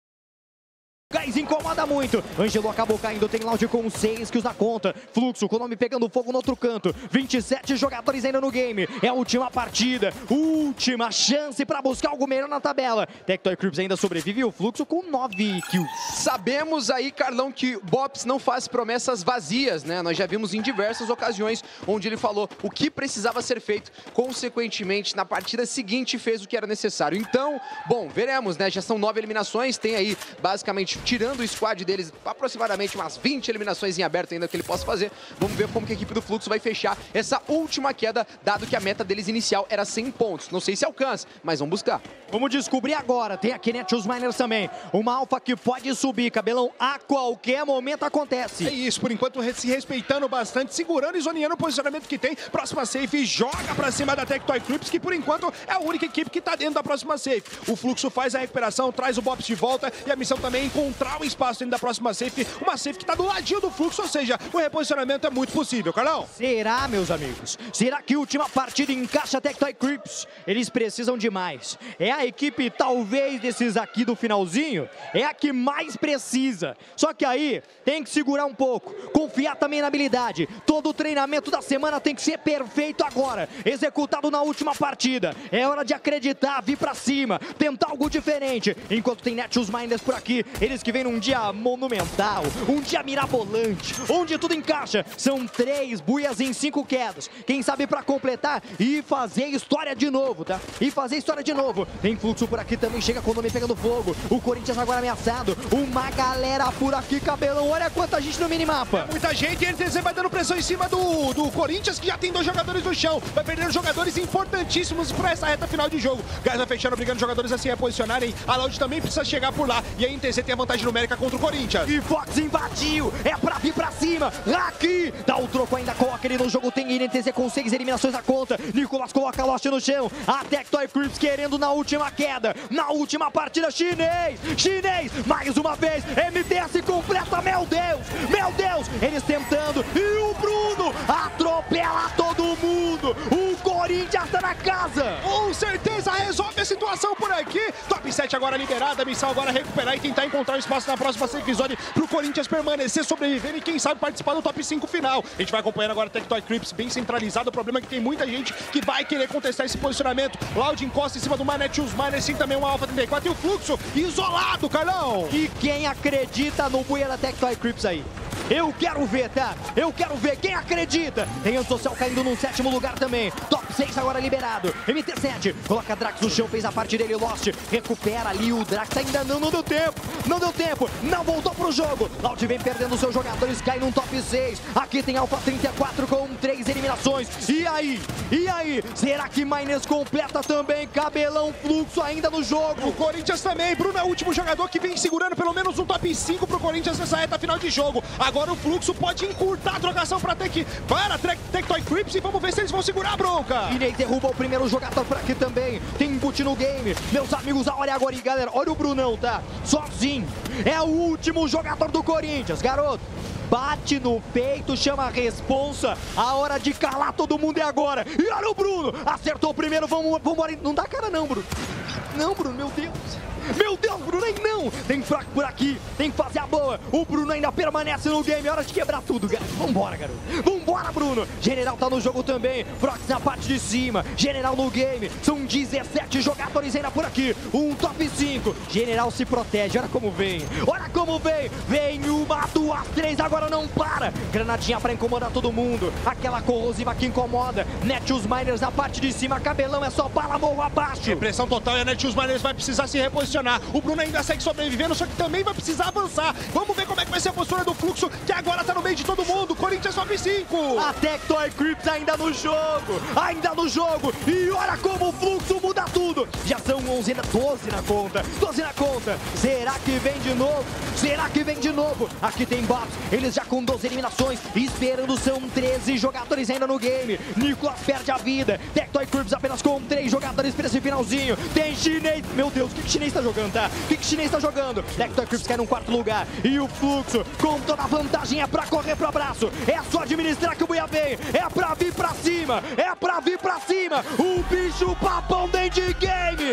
Gás incomoda muito. Ângelo acabou caindo. Tem Loud com 6 kills na conta. Fluxo com o nome pegando fogo no outro canto. 27 jogadores ainda no game. É a última partida. Última chance para buscar algo melhor na tabela. Tectoy Crips ainda sobrevive. O Fluxo com 9 kills. Sabemos aí, Carlão, que Bops não faz promessas vazias, né? Nós já vimos em diversas ocasiões onde ele falou o que precisava ser feito. Consequentemente, na partida seguinte, fez o que era necessário. Então, bom, veremos, né? Já são 9 eliminações. Tem aí, basicamente, tirando o squad deles, aproximadamente umas 20 eliminações em aberto ainda que ele possa fazer. Vamos ver como que a equipe do Fluxo vai fechar essa última queda, dado que a meta deles inicial era 100 pontos. Não sei se alcança, mas vamos buscar. Vamos descobrir agora. Tem aqui Netius Miners também. Uma alfa que pode subir, Cabelão, a qualquer momento acontece. É isso, por enquanto se respeitando bastante, segurando e zoneando o posicionamento que tem. Próxima safe joga pra cima da Tectoy Crips, que por enquanto é a única equipe que tá dentro da próxima safe. O Fluxo faz a recuperação, traz o Bops de volta e a missão também é encontrar um espaço dentro da próxima safe. Uma safe que tá do ladinho do Fluxo, ou seja, o reposicionamento é muito possível, Carlão. Será, meus amigos? Será que a última partida encaixa a Tectoy Crips? Eles precisam de mais. É a equipe, talvez, desses aqui do finalzinho, é a que mais precisa. Só que aí, tem que segurar um pouco. Confiar também na habilidade. Todo o treinamento da semana tem que ser perfeito agora. Executado na última partida. É hora de acreditar, vir pra cima. Tentar algo diferente. Enquanto tem Netius Miners por aqui, eles que vêm num dia monumental, um dia mirabolante, onde tudo encaixa. São 3 buias em 5 quedas. Quem sabe pra completar e fazer história de novo, tá? E fazer história de novo. Tem Fluxo por aqui também, chega com o nome pegando fogo. O Corinthians agora ameaçado. Uma galera por aqui, Cabelão. Olha quanta gente no minimapa. Muita gente, e ele vai dando pressão em cima do Corinthians, que já tem 2 jogadores no chão. Vai perdendo jogadores importantíssimos pra essa reta final de jogo. Gás vai fechando, brigando jogadores assim a posicionarem. A Loud também precisa chegar por lá. E a NTZ tem a vantagem numérica contra o Corinthians. E Fox invadiu, é pra vir pra cima. Aqui, dá o troco ainda, coloca ele no jogo. Tem INTZ com 6 eliminações na conta. Nicolas coloca a Lost no chão. A Tectoy Crips querendo na última queda. Na última partida, chinês, mais uma vez. MTS completa, meu Deus, eles tentando. E o Bruno atropela todo mundo. O Corinthians tá na casa. Com certeza resolve a situação por aqui. Top 7 17 agora liberada, a missão agora é recuperar e tentar encontrar um espaço na próxima safe zone pro Corinthians permanecer sobrevivendo e quem sabe participar do top 5 final. A gente vai acompanhando agora o Tectoy Crips bem centralizado, o problema é que tem muita gente que vai querer contestar esse posicionamento. Loud encosta em cima do Netshoes Miners, sim também uma Alpha 34 e o Fluxo isolado, Carlão! E quem acredita no buia da Tectoy Crips aí? Eu quero ver, tá? Eu quero ver quem acredita. Tem Antissocial caindo no 7º lugar também. Top 6 agora liberado. MT7 coloca Drax no chão, fez a parte dele. Lost recupera ali o Drax. Ainda não deu tempo. Não deu tempo. Não voltou pro jogo. Loud vem perdendo seus jogadores. Cai num top 6. Aqui tem Alpha 34 com 3 eliminações. E aí? E aí? Será que Miners completa também? Cabelão, Fluxo ainda no jogo. O Corinthians também. Bruno é o último jogador que vem segurando pelo menos um top 5 pro Corinthians nessa reta final de jogo. Agora o Fluxo pode encurtar a trocação para Tectoy Crips e vamos ver se eles vão segurar a bronca. Inês derruba o primeiro jogador por aqui também. Tem input no game. Meus amigos, a hora é agora, hein, galera. Olha o Brunão, tá? Sozinho. É o último jogador do Corinthians, garoto. Bate no peito, chama a responsa. A hora de calar todo mundo é agora. E olha o Bruno. Acertou o primeiro, vamos embora. Não dá cara não, Bruno. Não, Bruno, meu Deus. Meu Deus, Bruno, aí não! Tem fraco por aqui, tem que fazer a boa. O Bruno ainda permanece no game, é hora de quebrar tudo, garoto. Vambora, garoto. Vambora, Bruno. General tá no jogo também. Prox na parte de cima. General no game. São 17 jogadores ainda por aqui. Um top 5. General se protege, olha como vem. Olha como vem. Vem uma, duas, três, agora não para. Granadinha pra incomodar todo mundo. Aquela corrosiva que incomoda. Netshoes Miners na parte de cima. Cabelão é só bala, morro abaixo. Repressão total e a Netshoes Miners vai precisar se reposicionar. O Bruno ainda segue sobrevivendo, só que também vai precisar avançar. Vamos ver como é que vai ser a postura do Fluxo, que agora tá no meio de todo mundo. Corinthians top 5. A Tectoy Crips ainda no jogo. Ainda no jogo. E olha como o Fluxo muda tudo. Já são 11, 12 na conta. 12 na conta. Será que vem de novo? Será que vem de novo? Aqui tem Bots. Eles já com 12 eliminações. Esperando, são 13 jogadores ainda no game. Nicolas perde a vida. Tectoy Crips apenas com 3 jogadores para esse finalzinho. Tem chinês. Meu Deus, o que chinês tá jogando, tá? O que chinês tá jogando? Tectoy Crips cai no 4º lugar. E o Fluxo, com toda a vantagem, é pra correr pro abraço. É só administrar que o Buia vem. É pra vir pra cima. É pra vir pra cima. O bicho papão dentro de game.